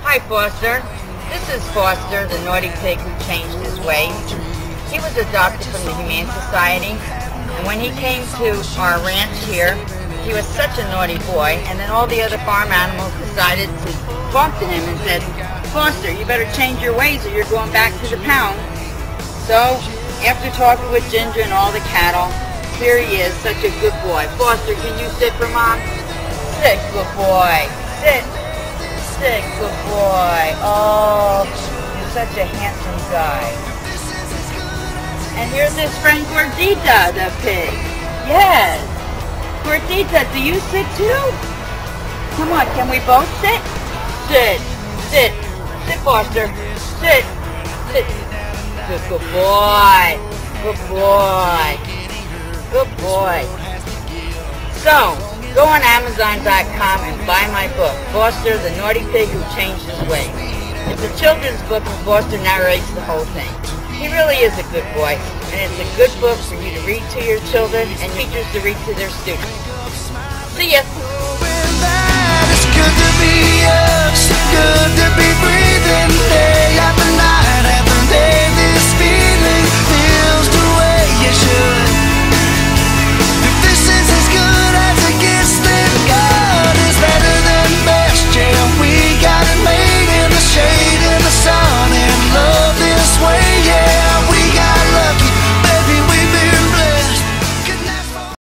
Hi, Foster. This is Foster, the naughty pig who changed his ways. He was adopted from the Humane Society, and when he came to our ranch here, he was such a naughty boy, and then all the other farm animals decided to talk to him and said, Foster, you better change your ways or you're going back to the pound. So, after talking with Ginger and all the cattle, here he is, such a good boy. Foster, can you sit for Mom? Sit, good boy. Sit. Sit, good boy. Oh, you're such a handsome guy. And here's his friend Gordita, the pig. Yes. Gordita, do you sit too? Come on, can we both sit? Sit. Sit. Sit, Foster. Sit. Sit. Good boy. Good boy. Good boy. So, go on Amazon.com and buy my book, Foster, the Naughty Pig Who Changed His Ways. It's a children's book and Foster narrates the whole thing. He really is a good boy, and it's a good book for you to read to your children and teachers to read to their students. See ya!